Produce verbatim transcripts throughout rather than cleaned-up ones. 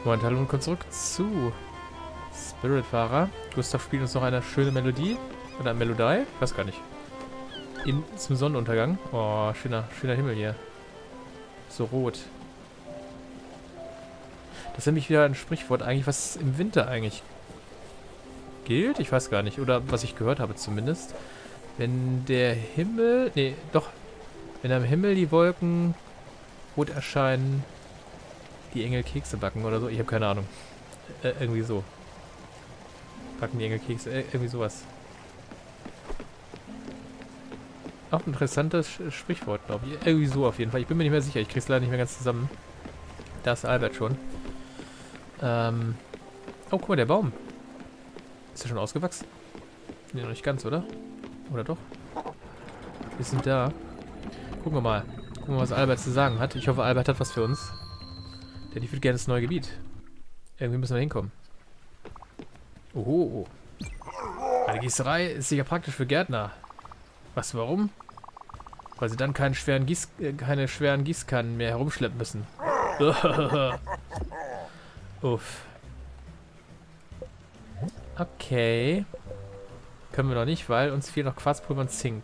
Moin, hallo und kommt zurück zu Spiritfarer. Gustav spielt uns noch eine schöne Melodie. Oder Melodie? Ich weiß gar nicht. In, zum Sonnenuntergang. Oh, schöner, schöner Himmel hier. So rot. Das ist nämlich wieder ein Sprichwort eigentlich, was im Winter eigentlich gilt. Ich weiß gar nicht. Oder was ich gehört habe zumindest. Wenn der Himmel... Nee, doch. Wenn am Himmel die Wolken rot erscheinen, die Engel Kekse backen oder so. Ich habe keine Ahnung. Äh, irgendwie so. Backen die Engel Kekse. Äh, irgendwie sowas. Auch ein interessantes Sprichwort, glaube ich. Irgendwie so auf jeden Fall. Ich bin mir nicht mehr sicher. Ich krieg's leider nicht mehr ganz zusammen. Da ist Albert schon. Ähm. Oh, guck mal, der Baum. Ist der schon ausgewachsen? Nee, noch nicht ganz, oder? Oder doch? Wir sind da. Gucken wir mal. Gucken wir mal, was Albert zu sagen hat. Ich hoffe, Albert hat was für uns. Denn ich würde gerne das neue Gebiet. Irgendwie müssen wir hinkommen. Oho. Eine Gießerei ist sicher praktisch für Gärtner. Was, warum? Weil sie dann keinen schweren Gieß äh, keine schweren Gießkannen mehr herumschleppen müssen. Uff. Okay. Können wir noch nicht, weil uns fehlt noch Quarzpulver und Zink.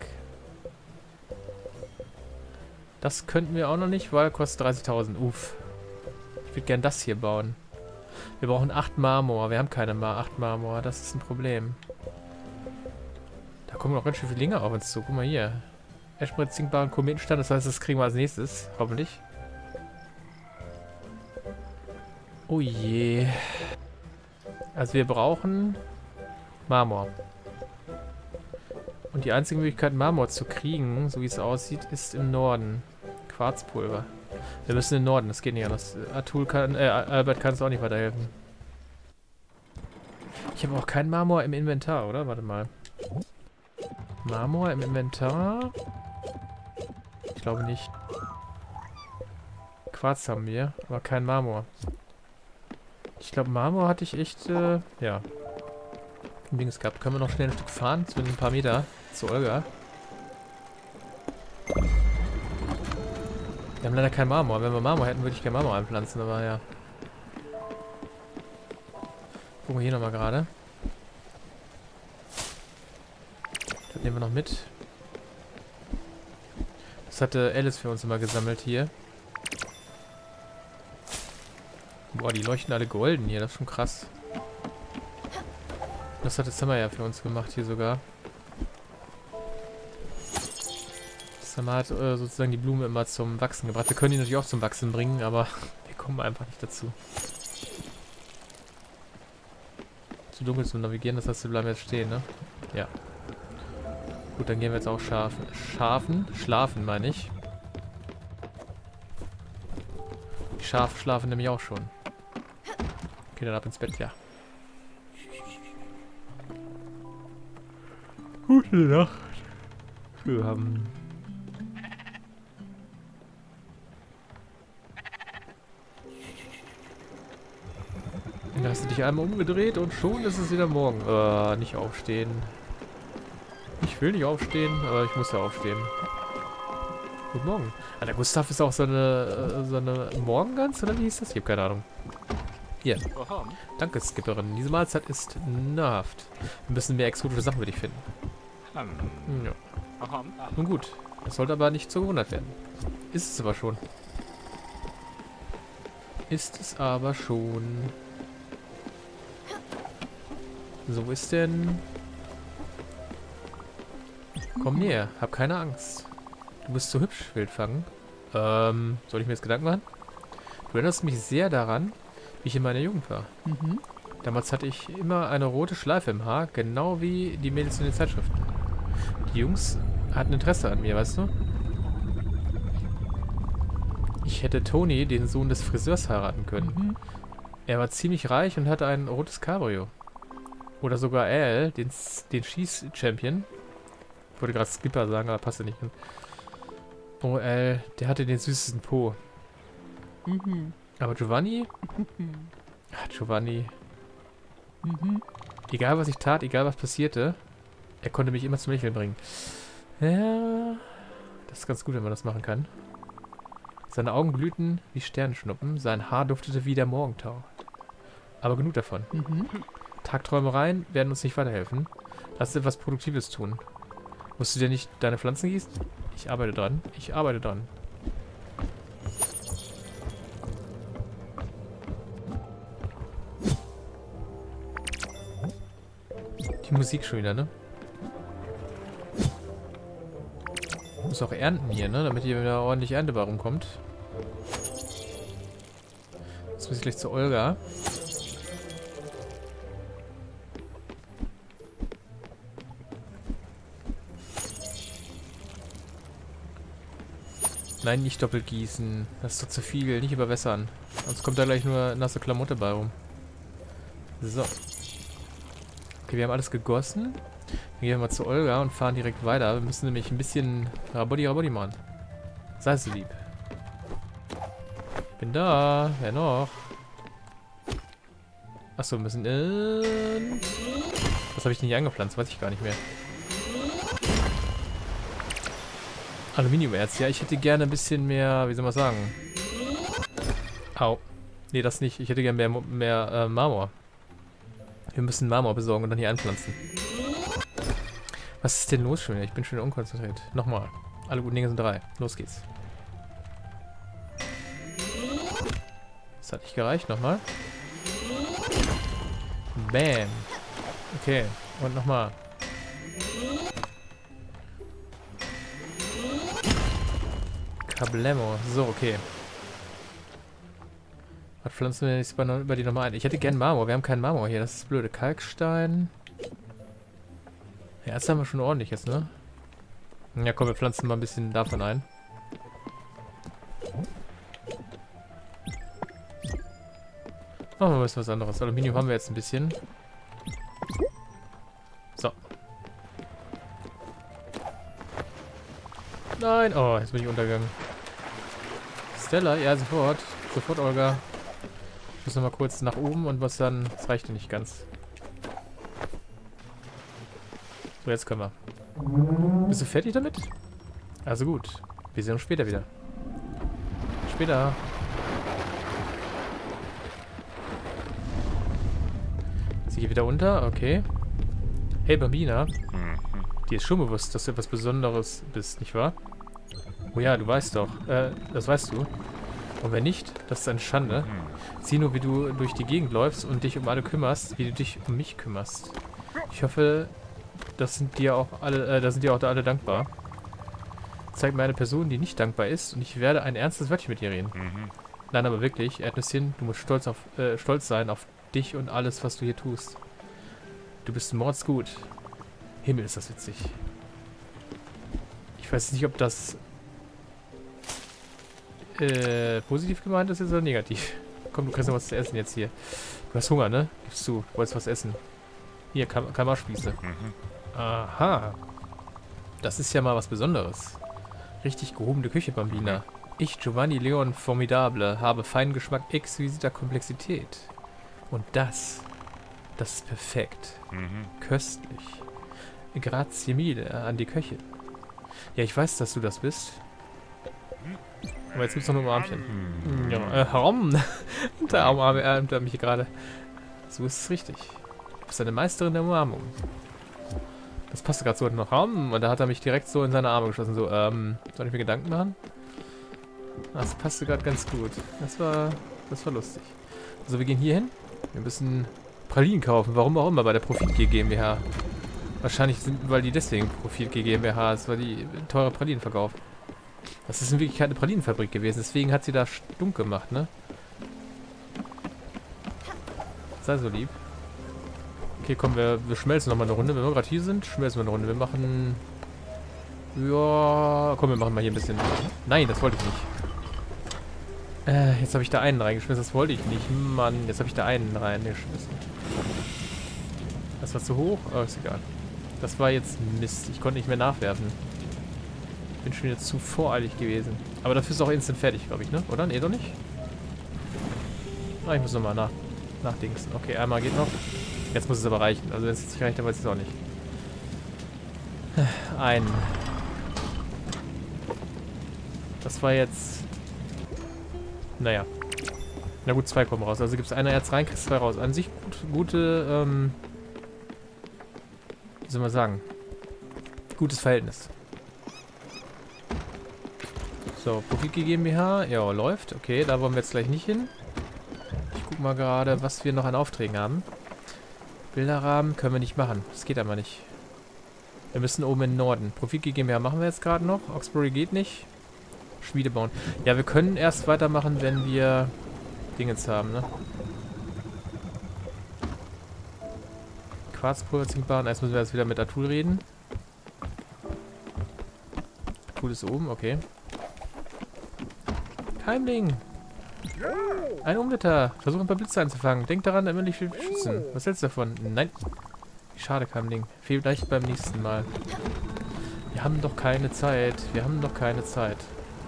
Das könnten wir auch noch nicht, weil kostet dreißigtausend. Uff. Ich würde gern das hier bauen. Wir brauchen acht Marmor. Wir haben keine Mar acht Marmor. Das ist ein Problem. Da kommen noch ganz schön viele Dinge auf uns zu. Guck mal hier. Eschbrett, zinkbaren Kometenstand. Das heißt, das kriegen wir als nächstes. Hoffentlich. Oh je. Also wir brauchen Marmor. Und die einzige Möglichkeit, Marmor zu kriegen, so wie es aussieht, ist im Norden. Quarzpulver. Wir müssen in den Norden, das geht nicht anders. Atul kann, äh, Albert kann uns auch nicht weiterhelfen. Ich habe auch keinen Marmor im Inventar, oder? Warte mal. Marmor im Inventar? Ich glaube nicht. Quarz haben wir, aber kein Marmor. Ich glaube, Marmor hatte ich echt, äh, ja. Ein Dings gehabt. Können wir noch schnell ein Stück fahren? Zu ein paar Meter. Zu Olga. Wir haben leider kein Marmor. Wenn wir Marmor hätten, würde ich gerne Marmor einpflanzen, aber ja. Gucken wir hier nochmal gerade. Das nehmen wir noch mit. Das hatte Alice für uns immer gesammelt hier. Boah, die leuchten alle golden hier. Das ist schon krass. Das hat das Summer ja für uns gemacht hier sogar. Summer hat äh, sozusagen die Blume immer zum Wachsen gebracht. Wir können die natürlich auch zum Wachsen bringen, aber wir kommen einfach nicht dazu. Zu dunkel zu navigieren, das heißt, wir bleiben jetzt stehen, ne? Ja. Gut, dann gehen wir jetzt auch schafen. Schafen? Schlafen, meine ich. Die Schafe schlafen nämlich auch schon. Okay, dann ab ins Bett, ja. Gute Nacht. Wir haben... Dann hast du dich einmal umgedreht und schon ist es wieder morgen. Äh, nicht aufstehen. Ich will nicht aufstehen, aber ich muss ja aufstehen. Guten Morgen. Ah, der Gustav ist auch so eine, so eine Morgengans, oder wie hieß das? Ich habe keine Ahnung. Hier. Danke, Skipperin. Diese Mahlzeit ist nahrhaft. Wir müssen mehr exotische Sachen für dich finden. Ja. Nun gut. Das sollte aber nicht so gewundert werden. Ist es aber schon. Ist es aber schon. So ist denn... Komm näher. Hab keine Angst. Du bist so hübsch, Wildfang. Ähm, soll ich mir jetzt Gedanken machen? Du erinnerst mich sehr daran, wie ich in meiner Jugend war. Mhm. Damals hatte ich immer eine rote Schleife im Haar, genau wie die Mädels in den Zeitschriften. Die Jungs hatten Interesse an mir, weißt du? Ich hätte Tony, den Sohn des Friseurs, heiraten können. Mhm. Er war ziemlich reich und hatte ein rotes Cabrio. Oder sogar Al, den, den Schieß-Champion. Ich wollte gerade Skipper sagen, aber passt ja nicht hin. Oh, Al, der hatte den süßesten Po. Mhm. Aber Giovanni? Ach, Giovanni. Mhm. Egal was ich tat, egal was passierte, er konnte mich immer zum Lächeln bringen. Ja, das ist ganz gut, wenn man das machen kann. Seine Augen glühten wie Sternschnuppen, sein Haar duftete wie der Morgentau. Aber genug davon. Mhm. Tagträumereien werden uns nicht weiterhelfen. Lass uns etwas Produktives tun. Musst du dir nicht deine Pflanzen gießen? Ich arbeite dran. Ich arbeite dran. Die Musik schon wieder, ne? Ich muss auch ernten hier, ne? Damit hier wieder ordentlich Ernte bei rumkommt. Jetzt muss ich gleich zu Olga. Nein, nicht doppelt gießen. Das ist doch zu viel. Nicht überwässern. Sonst kommt da gleich nur nasse Klamotte bei rum. So. Okay, wir haben alles gegossen. Dann gehen wir mal zu Olga und fahren direkt weiter. Wir müssen nämlich ein bisschen Rabodi Rabodi machen. Sei so lieb. Bin da. Wer noch? Achso, wir müssen... Äh, was habe ich denn hier angepflanzt? Weiß ich gar nicht mehr. Aluminiumerz. Ja, ich hätte gerne ein bisschen mehr... Wie soll man sagen? Au. Nee, das nicht. Ich hätte gerne mehr, mehr äh, Marmor. Wir müssen Marmor besorgen und dann hier anpflanzen. Was ist denn los schon wieder? Ich bin schon unkonzentriert. Nochmal. Alle guten Dinge sind drei. Los geht's. Das hat nicht gereicht. Nochmal. Bam. Okay. Und nochmal. Kablemo. So, okay. Was pflanzen wir jetzt über die nochmal ein? Ich hätte gern Marmor. Wir haben keinen Marmor hier. Das ist blöde. Kalkstein. Ja, das haben wir schon ordentlich jetzt, ne? Ja, komm, wir pflanzen mal ein bisschen davon ein. Machen wir ein bisschen was anderes. Aluminium haben wir jetzt ein bisschen. So. Nein! Oh, jetzt bin ich untergegangen. Stella? Ja, sofort. Sofort, Olga. Ich muss noch mal kurz nach oben und was dann... Das reicht ja nicht ganz. So, jetzt können wir. Bist du fertig damit? Also gut. Wir sehen uns später wieder. Später. Sie geht wieder unter, okay. Hey Bambina. Dir ist schon bewusst, dass du etwas Besonderes bist, nicht wahr? Oh ja, du weißt doch. Äh, das weißt du. Und wenn nicht, das ist eine Schande. Sieh nur, wie du durch die Gegend läufst und dich um alle kümmerst, wie du dich um mich kümmerst. Ich hoffe, das sind dir auch alle, äh, da sind dir auch alle dankbar. Zeig mir eine Person, die nicht dankbar ist, und ich werde ein ernstes Wörtchen mit dir reden. Mhm. Nein, aber wirklich, Erdnüsschen, du musst stolz auf, äh, stolz sein auf dich und alles, was du hier tust. Du bist mordsgut. Himmel, ist das witzig. Ich weiß nicht, ob das äh, positiv gemeint ist jetzt oder negativ. Komm, du kriegst noch was zu essen jetzt hier. Du hast Hunger, ne? Gibst du, du wolltest was essen. Hier, Kam Kammerspieße. Mhm. Aha. Das ist ja mal was Besonderes. Richtig gehobene Küche, Bambina. Ich, Giovanni Leon Formidable, habe feinen Geschmack exquisiter Komplexität. Und das, das ist perfekt. Mhm. Köstlich. Grazie mille an die Köchin. Ja, ich weiß, dass du das bist. Aber jetzt gibt's noch nur ein Armchen. Mhm. Ja, äh, warum? Der Arm erwärmt mich gerade. So ist es richtig. Du bist eine Meisterin der Umarmung. Das passte gerade so noch. Und da hat er mich direkt so in seine Arme geschossen. So, ähm, soll ich mir Gedanken machen? Das passte gerade ganz gut. Das war, das war lustig. Also wir gehen hier hin. Wir müssen Pralinen kaufen. Warum auch immer bei der Profit G GmbH. Wahrscheinlich sind, weil die deswegen Profit G GmbH ist, weil die teure Pralinen verkauft. Das ist in Wirklichkeit eine Pralinenfabrik gewesen. Deswegen hat sie da stunk gemacht, ne? Sei so lieb. Okay, komm, wir, wir schmelzen nochmal eine Runde. Wenn wir gerade hier sind, schmelzen wir eine Runde. Wir machen... Ja... Komm, wir machen mal hier ein bisschen... Nein, das wollte ich nicht. Äh, jetzt habe ich da einen reingeschmissen. Das wollte ich nicht. Mann, jetzt habe ich da einen reingeschmissen. Das war zu hoch? Oh, ist egal. Das war jetzt Mist. Ich konnte nicht mehr nachwerfen. Bin schon jetzt zu voreilig gewesen. Aber dafür ist auch instant fertig, glaube ich, ne? Oder? Nee, doch nicht? Ah, ich muss nochmal nach, nachdingsen. Okay, einmal geht noch. Jetzt muss es aber reichen. Also wenn es jetzt nicht reicht, dann weiß ich es auch nicht. Ein. Das war jetzt... Naja. Na gut, zwei kommen raus. Also gibt es ein Erz rein, kriegst zwei raus. An sich gut, gute, ähm, wie soll man sagen, gutes Verhältnis. So, Profiki GmbH, ja, läuft. Okay, da wollen wir jetzt gleich nicht hin. Ich guck mal gerade, was wir noch an Aufträgen haben. Bilderrahmen können wir nicht machen. Das geht aber nicht. Wir müssen oben in den Norden. Profiki GmbH machen wir jetzt gerade noch. Oxbury geht nicht. Schmiede bauen. Ja, wir können erst weitermachen, wenn wir Dingens haben, ne? Quarzpulverzinkbaren. Erst müssen wir jetzt wieder mit Atul reden. Atul ist oben, okay. Keimling! Ein Umlitter! Versuch ein paar Blitze einzufangen. Denk daran, damit nicht viel schützen. Was hältst du davon? Nein. Schade, Keimling. Vielleicht beim nächsten Mal. Wir haben doch keine Zeit. Wir haben doch keine Zeit.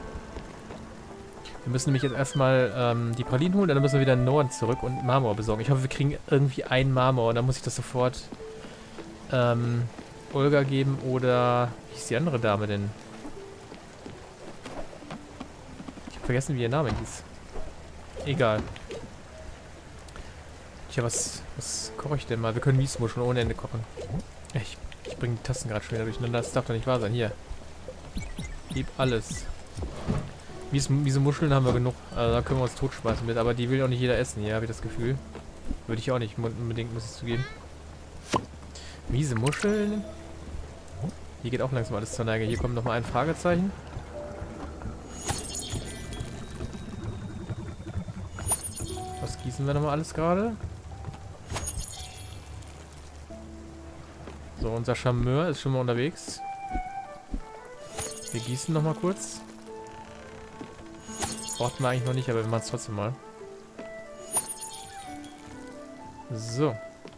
Wir müssen nämlich jetzt erstmal ähm, die Pralinen holen, dann müssen wir wieder in den Norden zurück und Marmor besorgen. Ich hoffe, wir kriegen irgendwie einen Marmor und dann muss ich das sofort ähm, Olga geben oder wie ist die andere Dame denn? Ich habe vergessen, wie ihr Name hieß. Egal. Tja, was, was koche ich denn mal? Wir können Miesmuscheln ohne Ende kochen. Ich, ich bringe die Tasten gerade schon wieder durcheinander. Das darf doch nicht wahr sein. Hier. Lieb alles. Mies, miese Muscheln haben wir genug. Also da können wir uns totschmeißen mit. Aber die will auch nicht jeder essen. Hier habe ich das Gefühl. Würde ich auch nicht unbedingt, muss ich zugeben. Miese Muscheln. Hier geht auch langsam alles zur Neige. Hier kommt nochmal ein Fragezeichen. Was gießen wir nochmal alles gerade? So, unser Charmeur ist schon mal unterwegs. Wir gießen nochmal kurz. Brauchten wir eigentlich noch nicht, aber wir machen es trotzdem mal. So.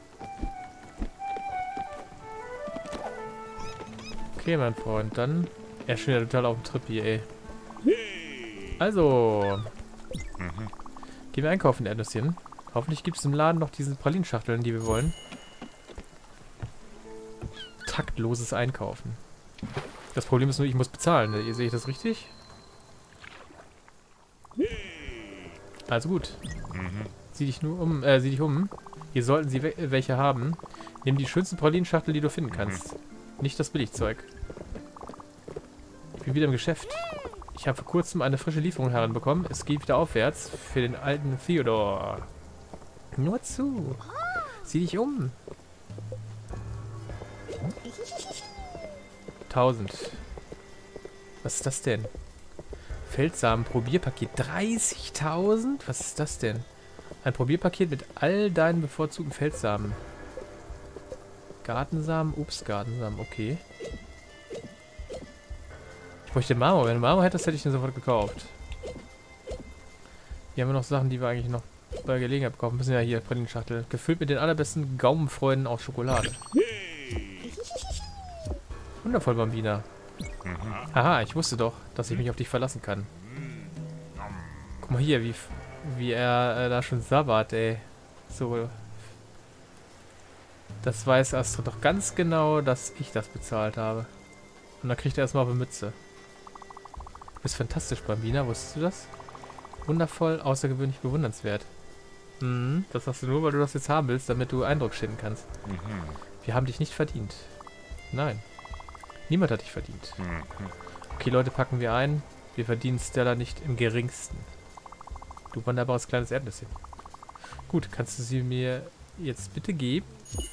Okay, mein Freund, dann... Er ist schon wieder total auf dem Trip hier, ey. Also. Mhm. Gehen wir einkaufen, Erdnüsschen. Hoffentlich gibt es im Laden noch diese Pralinschachteln, die wir wollen. Taktloses Einkaufen. Das Problem ist nur, ich muss bezahlen. Ihr seht das richtig? Also gut. Mhm. Sieh dich nur um, äh, sieh dich um. Hier sollten sie we welche haben. Nimm die schönsten Pralinschachtel, die du finden kannst. Mhm. Nicht das Billigzeug. Ich bin wieder im Geschäft. Ich habe vor kurzem eine frische Lieferung heranbekommen. Es geht wieder aufwärts für den alten Theodor. Nur zu. Sieh dich um. tausend. Was ist das denn? Feldsamen Probierpaket. dreißigtausend? Was ist das denn? Ein Probierpaket mit all deinen bevorzugten Feldsamen. Gartensamen, Obstgartensamen, okay. Ich bräuchte Marmor. Wenn du Marmor hättest, hätte ich den sofort gekauft. Hier haben wir noch Sachen, die wir eigentlich noch bei Gelegenheit bekommen müssen. Ja, hier, Pralinenschachtel. Gefüllt mit den allerbesten Gaumenfreuden aus Schokolade. Wundervoll, Bambina. Aha, ich wusste doch, dass ich mich auf dich verlassen kann. Guck mal hier, wie, wie er äh, da schon sabbert, ey. So. Das weiß Astrid doch ganz genau, dass ich das bezahlt habe. Und dann kriegt er erstmal auf eine Mütze. Du bist fantastisch, Bambina, wusstest du das? Wundervoll, außergewöhnlich, bewundernswert. Mhm, das hast du nur, weil du das jetzt haben willst, damit du Eindruck schinden kannst. Mhm. Wir haben dich nicht verdient. Nein. Niemand hat dich verdient. Mhm. Okay, Leute, packen wir ein. Wir verdienen Stella nicht im geringsten. Du wunderbares kleines Erdnüsschen. Gut, kannst du sie mir jetzt bitte geben?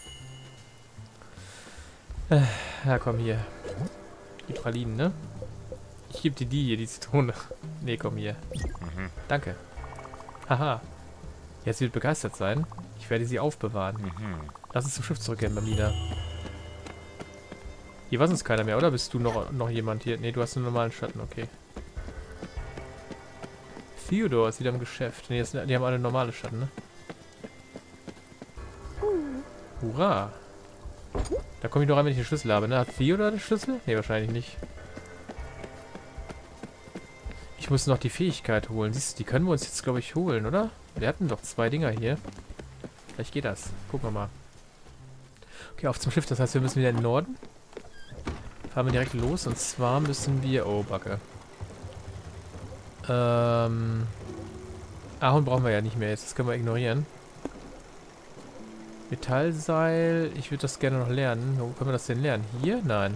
Äh, ja, komm hier. Die Pralinen, ne? Ich gebe dir die hier, die Zitrone. Nee, komm hier. Mhm. Danke. Haha. Jetzt wird begeistert sein. Ich werde sie aufbewahren. Mhm. Lass uns zum Schiff zurückgehen, Bambina. Hier war sonst keiner mehr, oder? Bist du noch, noch jemand hier? Ne, du hast einen normalen Schatten, okay. Theodor ist wieder im Geschäft. Ne, die haben alle normale Schatten, ne? Hurra! Da komme ich noch rein, wenn ich den Schlüssel habe, ne? Hat Theodor den Schlüssel? Ne, wahrscheinlich nicht. Ich muss noch die Fähigkeit holen. Siehst du, die können wir uns jetzt, glaube ich, holen, oder? Wir hatten doch zwei Dinger hier. Vielleicht geht das. Gucken wir mal. Okay, auf zum Schiff. Das heißt, wir müssen wieder in den Norden. Fahren wir direkt los. Und zwar müssen wir... Oh, Backe. Ähm... Ahorn brauchen wir ja nicht mehr jetzt. Das können wir ignorieren. Metallseil. Ich würde das gerne noch lernen. Wo können wir das denn lernen? Hier? Nein.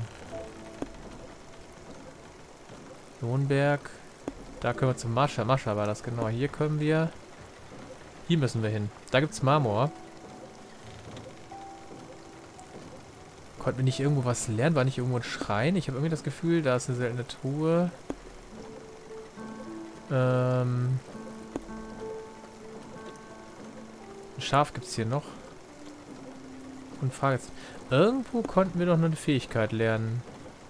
Lohnberg. Da können wir zum Mascha. Mascha war das, genau. Hier können wir... Hier müssen wir hin. Da gibt es Marmor. Konnten wir nicht irgendwo was lernen? War nicht irgendwo ein Schrein? Ich habe irgendwie das Gefühl, da ist eine seltene Truhe. Ähm... Ein Schaf gibt es hier noch. Und Frage jetzt. Irgendwo konnten wir doch noch eine Fähigkeit lernen.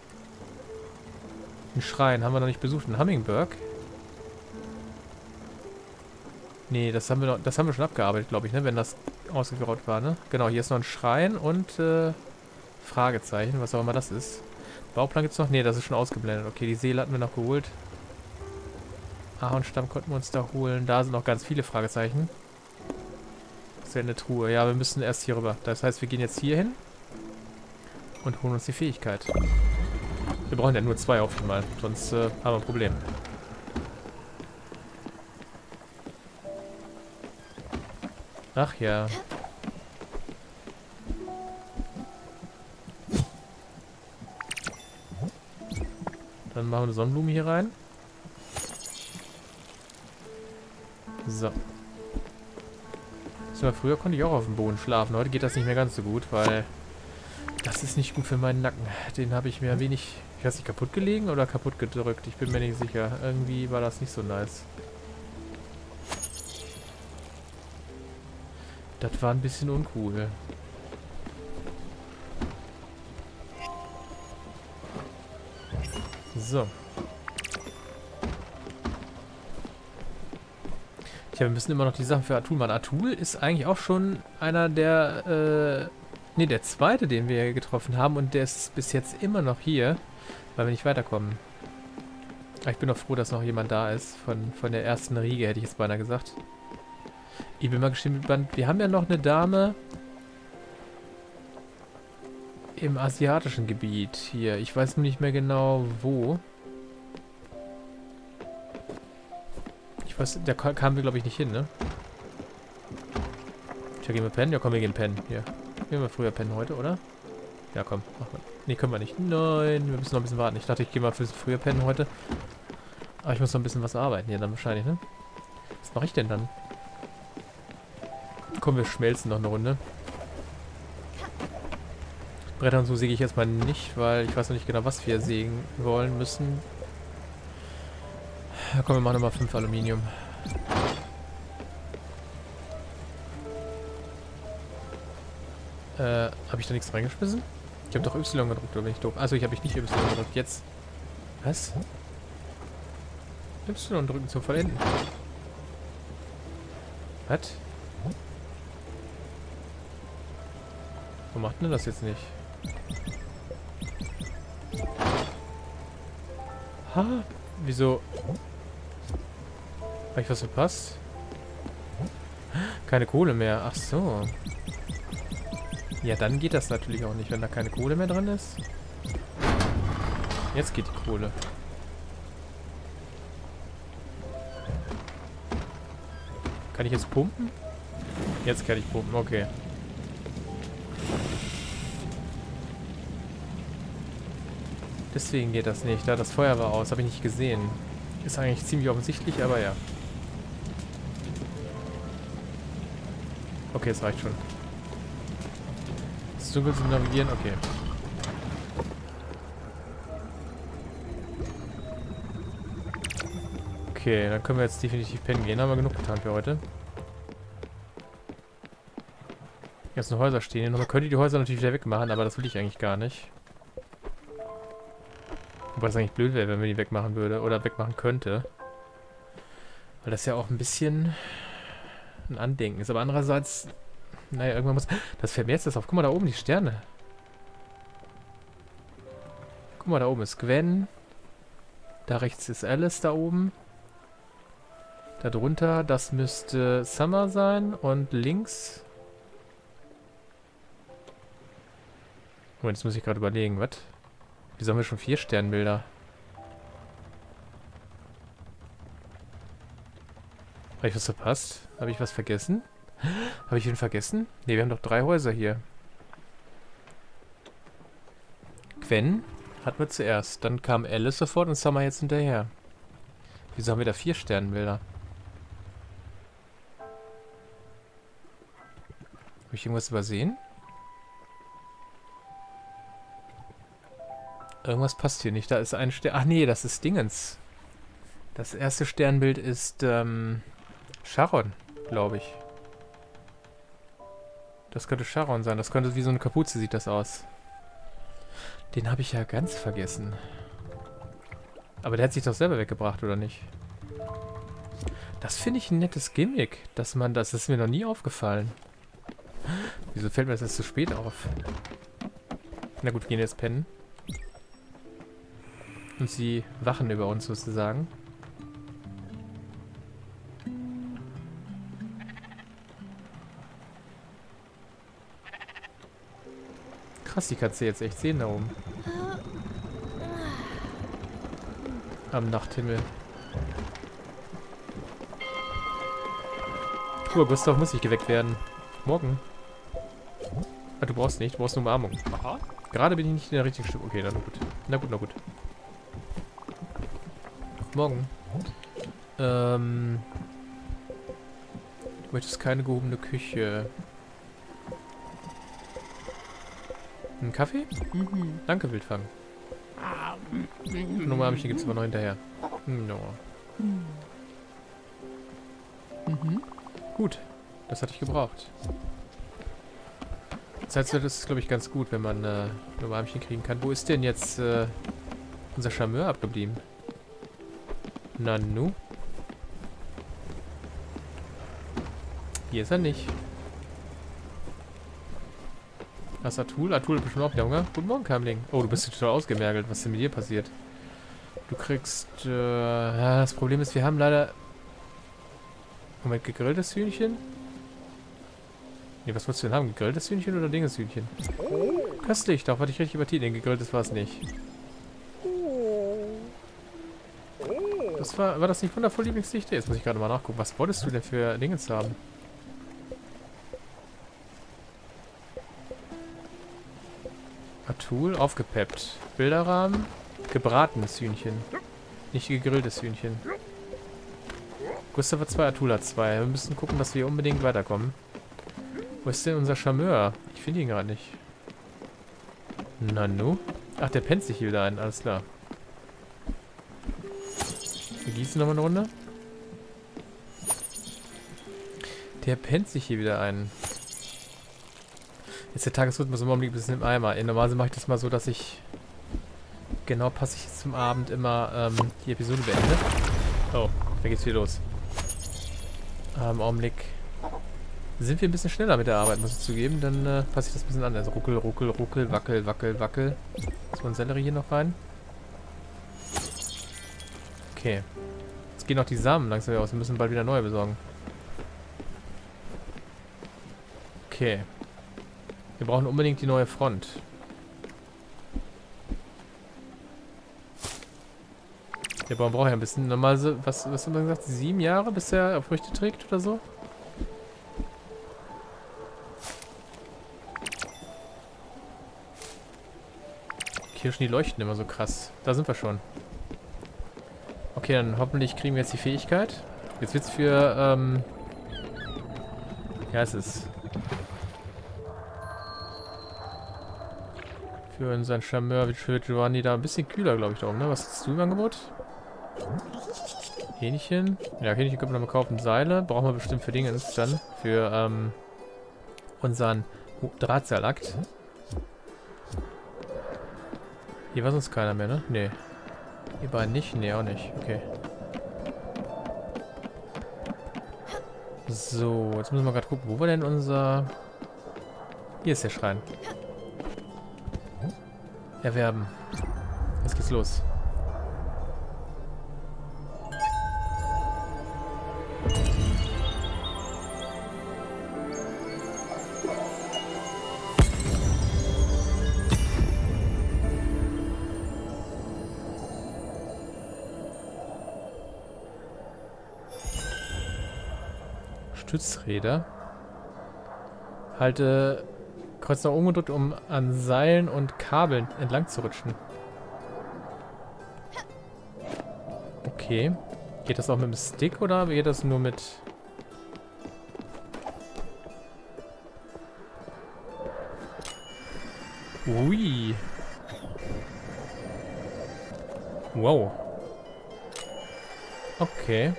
Ein Schrein haben wir noch nicht besucht. Ein Hummingbird. Nee, das haben wir noch, das haben wir schon abgearbeitet, glaube ich, ne? Wenn das ausgegraut war, ne? Genau, hier ist noch ein Schrein und äh, Fragezeichen, was auch immer das ist. Bauplan gibt es noch? Nee, das ist schon ausgeblendet. Okay, die Seele hatten wir noch geholt. Ahornstamm konnten wir uns da holen. Da sind noch ganz viele Fragezeichen. Das wäre eine Truhe. Ja, wir müssen erst hier rüber. Das heißt, wir gehen jetzt hier hin und holen uns die Fähigkeit. Wir brauchen ja nur zwei auf einmal, sonst äh, haben wir ein Problem. Ach ja. Dann machen wir eine Sonnenblume hier rein. So. So, früher konnte ich auch auf dem Boden schlafen. Heute geht das nicht mehr ganz so gut, weil das ist nicht gut für meinen Nacken. Den habe ich mir ein wenig, ich weiß nicht, kaputt gelegen oder kaputt gedrückt. Ich bin mir nicht sicher. Irgendwie war das nicht so nice. Das war ein bisschen uncool. So. Tja, wir müssen immer noch die Sachen für Atul machen. Atul ist eigentlich auch schon einer der, äh, ne, der zweite, den wir getroffen haben. Und der ist bis jetzt immer noch hier, weil wir nicht weiterkommen. Aber ich bin auch froh, dass noch jemand da ist. Von, von der ersten Riege, hätte ich jetzt beinahe gesagt. Ich bin mal gespannt. Wir haben ja noch eine Dame im asiatischen Gebiet hier. Ich weiß nur nicht mehr genau, wo. Ich weiß, da kamen wir, glaube ich, nicht hin, ne? Tja, gehen wir pennen? Ja, komm, wir gehen pennen. Hier. Gehen wir früher pennen heute, oder? Ja, komm. Machen wir. Ne, können wir nicht. Nein, wir müssen noch ein bisschen warten. Ich dachte, ich gehe mal für früher pennen heute. Aber ich muss noch ein bisschen was arbeiten hier dann wahrscheinlich, ne? Was mache ich denn dann? Komm, wir schmelzen noch eine Runde. Bretter und so säge ich erstmal nicht, weil ich weiß noch nicht genau, was wir sägen wollen müssen. Ja, komm, wir machen nochmal fünf Aluminium. Äh, habe ich da nichts reingeschmissen? Ich habe doch Y gedrückt, oder bin ich doof? Achso, ich habe nicht Y gedrückt. Jetzt. Was? Y drücken zum Vollenden. Was? Warum macht denn das jetzt nicht? Ha? Wieso? Habe ich was verpasst? Keine Kohle mehr. Ach so. Ja, dann geht das natürlich auch nicht, wenn da keine Kohle mehr drin ist. Jetzt geht die Kohle. Kann ich jetzt pumpen? Jetzt kann ich pumpen, okay. Deswegen geht das nicht. Da das Feuer war aus, habe ich nicht gesehen. Ist eigentlich ziemlich offensichtlich, aber ja. Okay, es reicht schon. Ist es dunkel zum Navigieren? Okay. Okay, dann können wir jetzt definitiv pennen gehen. Haben wir genug getan für heute. Jetzt noch Häuser stehen. Man könnte die Häuser natürlich wieder wegmachen, aber das will ich eigentlich gar nicht. Wobei es eigentlich blöd wäre, wenn wir die wegmachen würde oder wegmachen könnte. Weil das ja auch ein bisschen ein Andenken ist. Aber andererseits, naja, irgendwann muss... Das fällt mir jetzt das auf. Guck mal, da oben die Sterne. Guck mal, da oben ist Gwen. Da rechts ist Alice, da oben. Da drunter, das müsste Summer sein. Und links... Moment, jetzt muss ich gerade überlegen, was? Wieso haben wir schon vier Sternbilder? Habe ich was verpasst? Habe ich was vergessen? Habe ich ihn vergessen? Ne, wir haben doch drei Häuser hier. Gwen hatten wir zuerst. Dann kam Alice sofort und Summer jetzt hinterher. Wieso haben wir da vier Sternbilder? Habe ich irgendwas übersehen? Irgendwas passt hier nicht. Da ist ein Stern... Ach nee, das ist Dingens. Das erste Sternbild ist, ähm... Sharon, glaube ich. Das könnte Sharon sein. Das könnte wie so eine Kapuze sieht das aus. Den habe ich ja ganz vergessen. Aber der hat sich doch selber weggebracht, oder nicht? Das finde ich ein nettes Gimmick, dass man das... Das ist mir noch nie aufgefallen. Wieso fällt mir das erst zu spät auf? Na gut, wir gehen jetzt pennen. Und sie wachen über uns sozusagen. Krass, die kannst du jetzt echt sehen da oben. Am Nachthimmel. Puh, Gustav muss nicht geweckt werden. Morgen. Ah, du brauchst nicht, du brauchst eine Umarmung. Aha. Gerade bin ich nicht in der richtigen Stimmung. Okay, dann gut. Na gut, na gut. Morgen. Ähm. Du möchtest keine gehobene Küche. Einen Kaffee? Mhm. Danke, Wildfang. Ein Umarmchen gibt es aber noch hinterher. No. Mhm. Gut. Das hatte ich gebraucht. Das heißt, das ist, glaube ich, ganz gut, wenn man äh, ein Umarmchen kriegen kann. Wo ist denn jetzt äh, unser Charmeur abgeblieben? Nanu? Hier ist er nicht. Was ist Atul? Atul hat bestimmt auch wieder Hunger. Guten Morgen, Kamling. Oh, du bist total ausgemergelt. Was ist denn mit dir passiert? Du kriegst... Äh, ja, das Problem ist, wir haben leider... Moment, gegrilltes Hühnchen? Ne, was wolltest du denn haben? Gegrilltes Hühnchen oder Dinges Hühnchen? Köstlich, doch, hatte ich richtig übertiert. Den gegrilltes war es nicht. Das war... War das nicht wundervoll Lieblingsdichte? Jetzt muss ich gerade mal nachgucken. Was wolltest du denn für Dingens haben? Atul, aufgepeppt. Bilderrahmen, gebratenes Hühnchen. Nicht gegrilltes Hühnchen. Gustav hat zwei, Atul hat zwei. Wir müssen gucken, dass wir unbedingt weiterkommen. Wo ist denn unser Charmeur? Ich finde ihn gerade nicht. Nanu? Ach, der pennt sich hier wieder ein. Alles klar. Wir gießen nochmal eine Runde. Der pennt sich hier wieder ein. Jetzt der Tagesrhythmus im Augenblick ein bisschen im Eimer. Normalerweise mache ich das mal so, dass ich... Genau passe ich jetzt zum Abend immer ähm, die Episode beende. Oh, da geht's wieder los. Ähm, Im Augenblick sind wir ein bisschen schneller mit der Arbeit, muss ich zugeben. Dann äh, passe ich das ein bisschen an. Also ruckel, ruckel, ruckel, wackel, wackel, wackel. So ein Sellerie hier noch rein. Okay. Jetzt gehen auch die Samen langsam wieder aus. Wir müssen bald wieder neue besorgen. Okay. Wir brauchen unbedingt die neue Front. Der Baum braucht ja ein bisschen. Normal so, was, was haben wir gesagt? Sieben Jahre, bis er Früchte trägt oder so? Kirschen, die leuchten immer so krass. Da sind wir schon. Okay, dann hoffentlich kriegen wir jetzt die Fähigkeit. Jetzt wird's für, ähm... ja, es ist... Für unseren Charmeur, für Giovanni da ein bisschen kühler, glaube ich, da oben, ne? Was hast du im Angebot? Hähnchen. Ja, Hähnchen können wir noch mal kaufen. Seile brauchen wir bestimmt für Dingens dann. Für, ähm, unseren Drahtseilakt. Hier war sonst keiner mehr, ne? Nee. Die beiden nicht? Nee, auch nicht. Okay. So, jetzt müssen wir gerade gucken, wo war denn unser... Hier ist der Schrein. Erwerben. Jetzt geht's los. Stützräder. Halte Kreuz nach oben gedrückt, um an Seilen und Kabeln entlang zu rutschen. Okay. Geht das auch mit dem Stick oder geht das nur mit... Ui. Wow. Okay.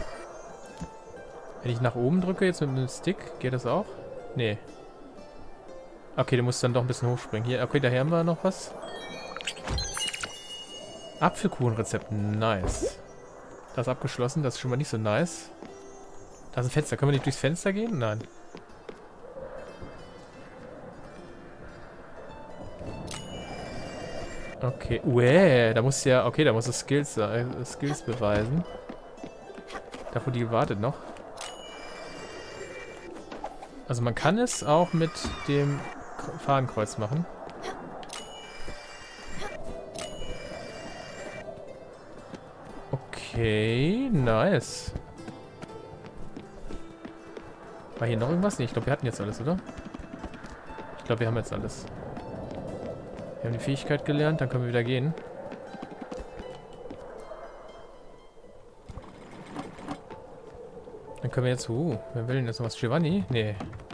Wenn ich nach oben drücke, jetzt mit dem Stick, geht das auch? Nee. Okay, du musst dann doch ein bisschen hochspringen. Hier, okay, daher haben wir noch was. Apfelkuchenrezept, nice. Das ist abgeschlossen, das ist schon mal nicht so nice. Da ist ein Fenster, können wir nicht durchs Fenster gehen? Nein. Okay, uäh, da muss ja, okay, da muss es Skills, äh, Skills beweisen. Davor die wartet noch. Also man kann es auch mit dem Fadenkreuz machen. Okay, nice. War hier noch irgendwas? Nee, ich glaube, wir hatten jetzt alles, oder? Ich glaube, wir haben jetzt alles. Wir haben die Fähigkeit gelernt, dann können wir wieder gehen. Dann können wir jetzt... Uh, wer will denn jetzt noch was? Giovanni? Nee.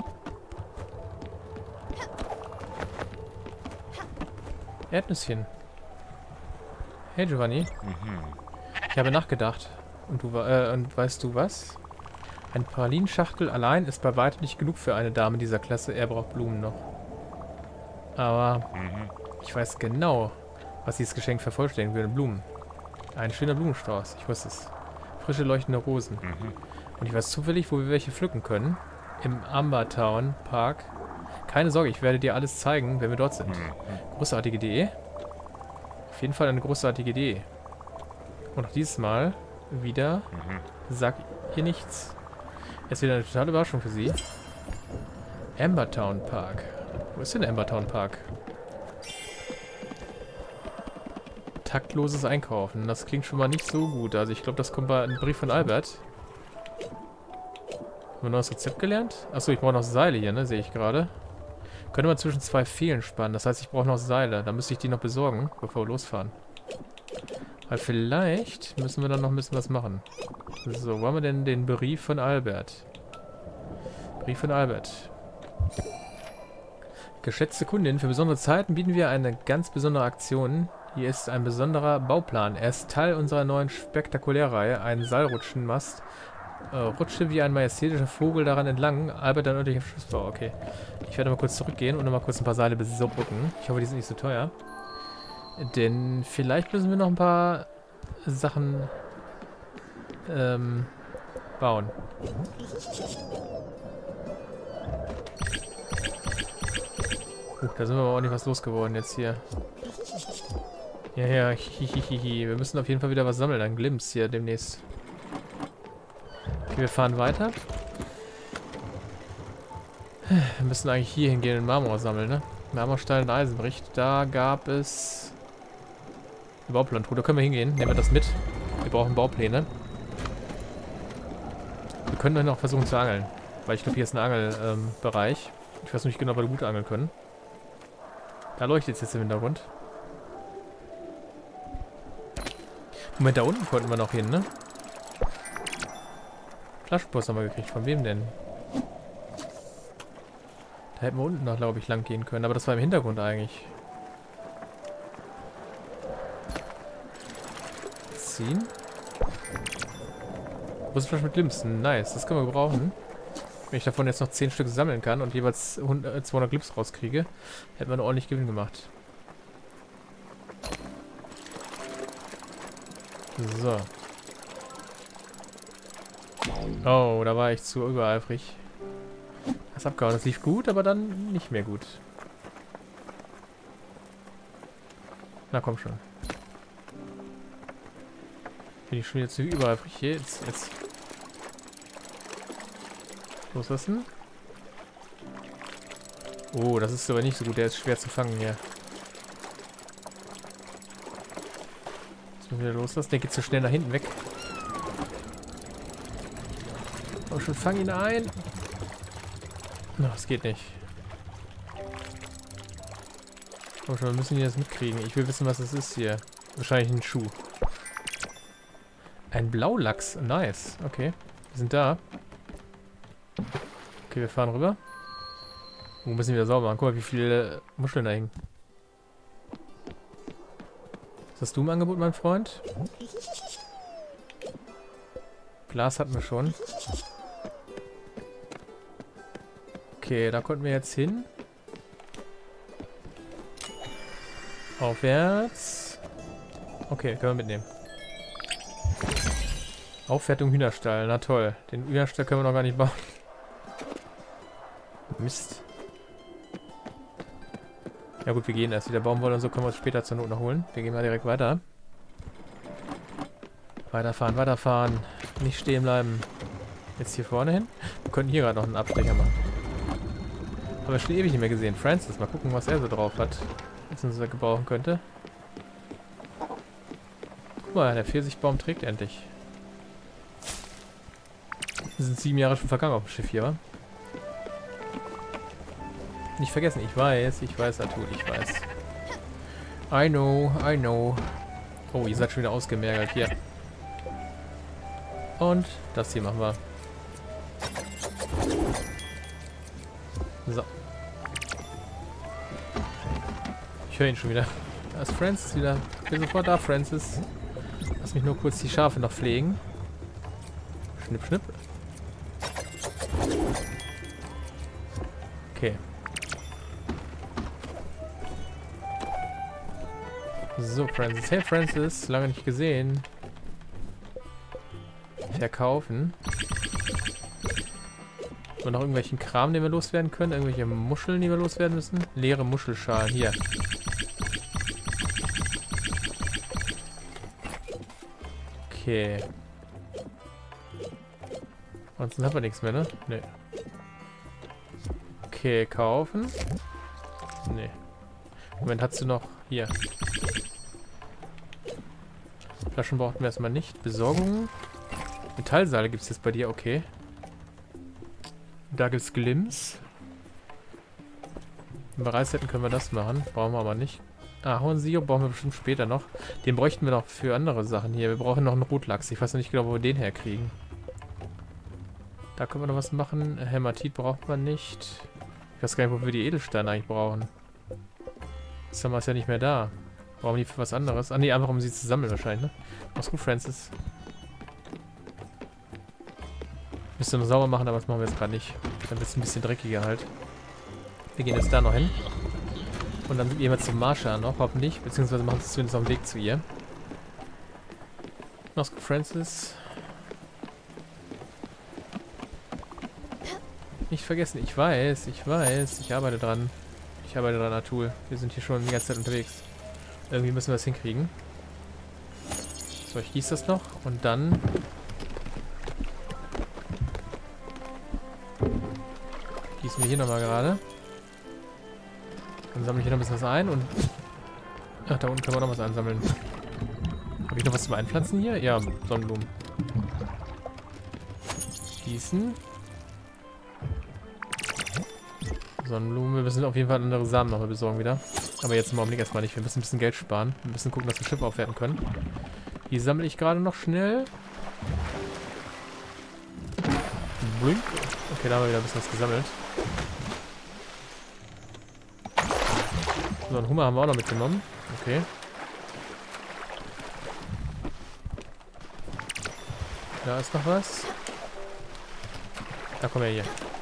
Erdnüsschen. Hey Giovanni. Ich habe nachgedacht. Und du äh, und weißt du was? Ein Pralinschachtel allein ist bei weitem nicht genug für eine Dame dieser Klasse. Er braucht Blumen noch. Aber ich weiß genau, was dieses Geschenk vervollständigen würde. Blumen. Ein schöner Blumenstrauß. Ich wusste es. Frische leuchtende Rosen. Und ich weiß zufällig, wo wir welche pflücken können. Im Amber Town Park. Keine Sorge, ich werde dir alles zeigen, wenn wir dort sind. Großartige Idee. Auf jeden Fall eine großartige Idee. Und auch dieses Mal wieder sagt ihr nichts. Es ist wieder eine totale Überraschung für sie. Amber Town Park. Wo ist denn Amber Town Park? Taktloses Einkaufen. Das klingt schon mal nicht so gut. Also ich glaube, das kommt bei einem Brief von Albert. Haben wir noch das Rezept gelernt? Achso, ich brauche noch Seile hier, ne? Sehe ich gerade. Könnte man zwischen zwei Fehlen spannen. Das heißt, ich brauche noch Seile. Dann müsste ich die noch besorgen, bevor wir losfahren. Weil vielleicht müssen wir dann noch ein bisschen was machen. So, wo haben wir denn den Brief von Albert? Brief von Albert. Geschätzte Kundin, für besondere Zeiten bieten wir eine ganz besondere Aktion. Hier ist ein besonderer Bauplan. Er ist Teil unserer neuen Spektakulärreihe. Ein Seilrutschenmast. Äh, rutsche wie ein majestätischer Vogel daran entlang. Albert, ein örtlicher Schiffsbau. Okay. Ich werde mal kurz zurückgehen und noch mal kurz ein paar Seile besorgen. Ich hoffe, die sind nicht so teuer. Denn vielleicht müssen wir noch ein paar Sachen ähm, bauen. Uh, da sind wir aber auch nicht was losgeworden jetzt hier. Ja, ja, hihihihi. Wir müssen auf jeden Fall wieder was sammeln. Ein Glimpse hier demnächst. Okay, wir fahren weiter. Wir müssen eigentlich hier hingehen und Marmor sammeln, ne? Marmorstein und Eisenbricht. Da gab es... eine Bauplan-Truhe. Da können wir hingehen. Nehmen wir das mit. Wir brauchen Baupläne. Wir können dann noch versuchen zu angeln. Weil ich glaube, hier ist ein Angelbereich. Ähm, ich weiß nicht genau, ob wir gut angeln können. Da leuchtet es jetzt im Hintergrund. Moment, da unten konnten wir noch hin, ne? Flaschenpost haben wir gekriegt. Von wem denn? Da hätten wir unten noch, glaube ich, lang gehen können. Aber das war im Hintergrund eigentlich. Ziehen. Rüstflasche mit Glimpsen. Nice, das können wir gebrauchen. Wenn ich davon jetzt noch zehn Stück sammeln kann und jeweils zweihundert Glips rauskriege, hätten wir einen ordentlich Gewinn gemacht. So. Oh, da war ich zu übereifrig. Das abgehauen. Das lief gut, aber dann nicht mehr gut. Na komm schon. Bin ich schon jetzt zu übereifrig hier? Jetzt, jetzt. Loslassen. Oh, das ist aber nicht so gut. Der ist schwer zu fangen hier. Jetzt müssen wir wieder loslassen. Der geht zu schnell nach hinten weg. Komm schon, fang ihn ein. No, das geht nicht. Komm schon, wir müssen ihn jetzt mitkriegen. Ich will wissen, was das ist hier. Wahrscheinlich ein Schuh. Ein Blaulachs. Nice. Okay. Wir sind da. Okay, wir fahren rüber. Wo müssen wir wieder sauber machen? Guck mal, wie viele Muscheln da hängen. Was hast du im Angebot, mein Freund? Glas hatten wir schon. Okay, da konnten wir jetzt hin. Aufwärts. Okay, können wir mitnehmen. Aufwertung Hühnerstall. Na toll. Den Hühnerstall können wir noch gar nicht bauen. Mist. Ja gut, wir gehen erst wieder. Baumwolle und so können wir uns später zur Not noch holen. Wir gehen mal direkt weiter. Weiterfahren, weiterfahren. Nicht stehen bleiben. Jetzt hier vorne hin. Wir könnten hier gerade noch einen Abstecher machen. Haben wir schon ewig nicht mehr gesehen. Francis, mal gucken, was er so drauf hat. Was uns da gebrauchen könnte. Guck mal, der Pfirsichbaum trägt endlich. Wir sind sieben Jahre schon vergangen auf dem Schiff hier, wa? Nicht vergessen, ich weiß, ich weiß, Atul, ich weiß. I know, I know. Oh, ihr seid schon wieder ausgemergelt, hier. Und das hier machen wir. So. Ich höre ihn schon wieder. Da ist Francis wieder. Ich bin sofort da, Francis. Lass mich nur kurz die Schafe noch pflegen. Schnipp, schnipp. Okay. So, Francis. Hey, Francis. Lange nicht gesehen. Verkaufen. Und noch irgendwelchen Kram, den wir loswerden können. Irgendwelche Muscheln, die wir loswerden müssen. Leere Muschelschalen. Hier. Okay. Ansonsten haben wir nichts mehr, ne? Ne. Okay, kaufen. Ne. Moment, hast du noch... Hier. Flaschen brauchten wir erstmal nicht. Besorgung. Metallseile gibt es jetzt bei dir, okay. Da gibt es Glimms. Wenn wir Reis hätten, können wir das machen. Brauchen wir aber nicht. Ahornsirup brauchen wir bestimmt später noch. Den bräuchten wir noch für andere Sachen hier. Wir brauchen noch einen Rotlachs. Ich weiß noch nicht genau, wo wir den herkriegen. Da können wir noch was machen. Hämatit braucht man nicht. Ich weiß gar nicht, wo wir die Edelsteine eigentlich brauchen. Jetzt haben wir es ja nicht mehr da. Brauchen wir die für was anderes? Ah ne, einfach um sie zu sammeln wahrscheinlich, ne? Mach's gut, Francis. Müsste noch sauber machen, aber das machen wir jetzt gerade nicht. Dann wird es ein bisschen dreckiger halt. Wir gehen jetzt da noch hin. Und dann gehen wir zum Marsha noch, hoffentlich. Beziehungsweise machen wir es zumindest auf dem Weg zu ihr. Mach's gut, Francis. Nicht vergessen, ich weiß, ich weiß, ich arbeite dran. Ich arbeite dran, Atul. Wir sind hier schon die ganze Zeit unterwegs. Irgendwie müssen wir das hinkriegen. So, ich gieße das noch und dann... Gießen wir hier nochmal gerade. Dann sammle ich hier noch ein bisschen was ein und... Ach, da unten können wir noch was einsammeln. Habe ich noch was zum Einpflanzen hier? Ja, Sonnenblumen. Gießen. Sonnenblumen. Wir müssen auf jeden Fall andere Samen noch mal besorgen wieder. Aber jetzt im Augenblick erstmal nicht. Wir müssen ein bisschen Geld sparen. Wir müssen gucken, dass wir Schiff aufwerten können. Die sammle ich gerade noch schnell. Blink. Okay, da haben wir wieder ein bisschen was gesammelt. So, einen Hummer haben wir auch noch mitgenommen. Okay. Da ist noch was. Da komm her hier.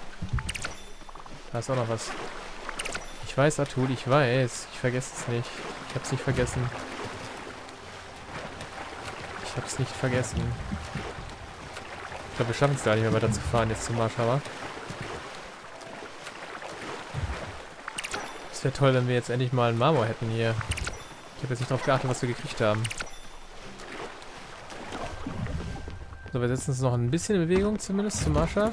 Da ist auch noch was. Ich weiß, Atul, ich weiß. Ich vergesse es nicht. Ich hab's nicht vergessen. Ich hab's nicht vergessen. Ich glaube, wir schaffen es gar nicht mehr weiter zu fahren jetzt zum Marsha. Es wäre toll, wenn wir jetzt endlich mal einen Marmor hätten hier. Ich habe jetzt nicht darauf geachtet, was wir gekriegt haben. So, wir setzen uns noch ein bisschen in Bewegung zumindest zum Marsha.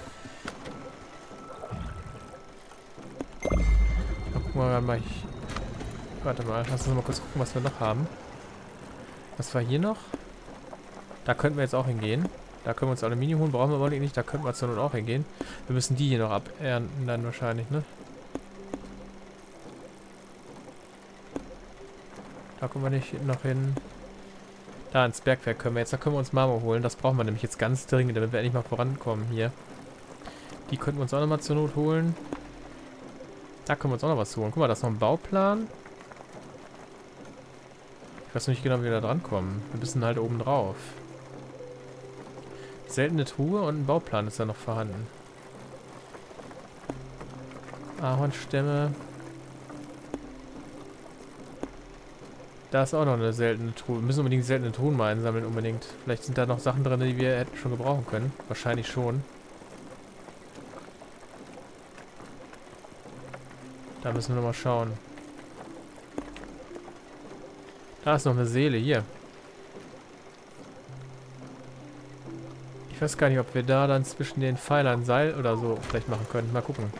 Mal, mal ich, warte mal, lass uns mal kurz gucken, was wir noch haben. Was war hier noch? Da könnten wir jetzt auch hingehen. Da können wir uns Aluminium holen, brauchen wir aber nicht. Da könnten wir zur Not auch hingehen. Wir müssen die hier noch abernten dann wahrscheinlich, ne? Da kommen wir nicht noch hin. Da ins Bergwerk können wir jetzt. Da können wir uns Marmor holen. Das brauchen wir nämlich jetzt ganz dringend, damit wir endlich mal vorankommen hier. Die könnten wir uns auch nochmal zur Not holen. Da können wir uns auch noch was holen. Guck mal, da ist noch ein Bauplan. Ich weiß noch nicht genau, wie wir da dran kommen. Wir müssen halt oben drauf. Seltene Truhe und ein Bauplan ist da noch vorhanden. Ahornstämme. Da ist auch noch eine seltene Truhe. Wir müssen unbedingt seltene Truhen mal einsammeln, unbedingt. Vielleicht sind da noch Sachen drin, die wir hätten schon gebrauchen können. Wahrscheinlich schon. Da müssen wir nochmal schauen. Da ist noch eine Seele, hier. Ich weiß gar nicht, ob wir da dann zwischen den Pfeilern Seil oder so vielleicht machen können. Mal gucken.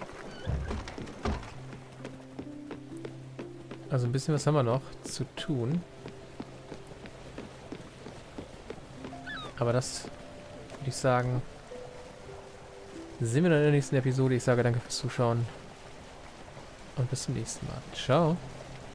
Also ein bisschen was haben wir noch zu tun. Aber das würde ich sagen, sehen wir dann in der nächsten Episode. Ich sage danke fürs Zuschauen und bis zum nächsten Mal. Ciao.